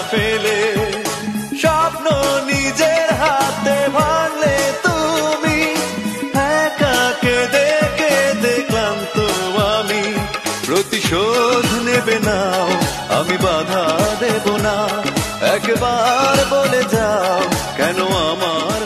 ফেলে স্বপ্ন নিজের হাতে ভাঙলে তুমি একা কেঁদে কেঁদে ক্লান্ত আমি। প্রতিশোধ নেবে নাও, আমি বাধা দেব না, একবার বলে যাও কেন আমার